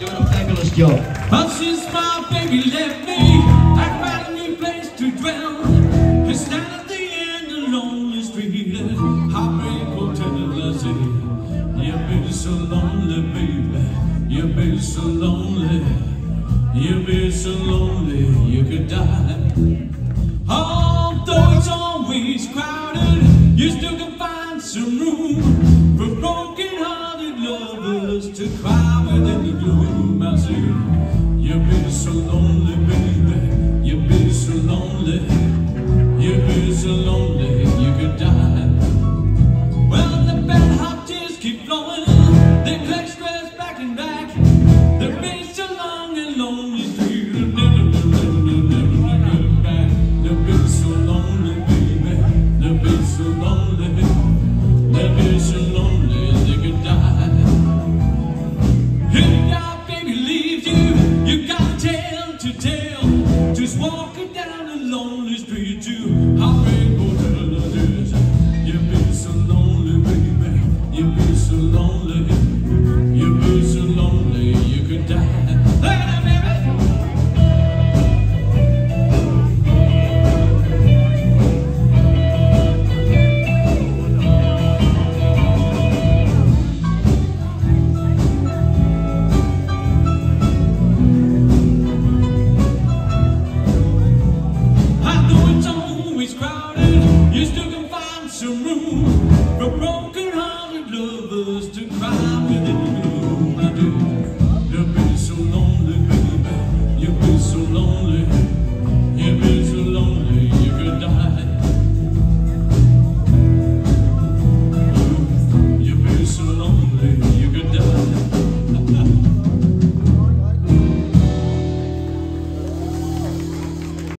Doing a fabulous job. But since my baby left me, I found a new place to dwell. It's down at the end of lonely street, Heartbreak Hotel. I say, you've been so lonely, baby. You've been so lonely. You've been so lonely you could die. Although it's always crowded, you still can find some room for broken-hearted lovers to cry within the gloom. I say, you've been so lonely, baby. You've been so lonely. You've been so lonely you could die. Well, the bad hot tears keep flowing. They collect stress back and back. The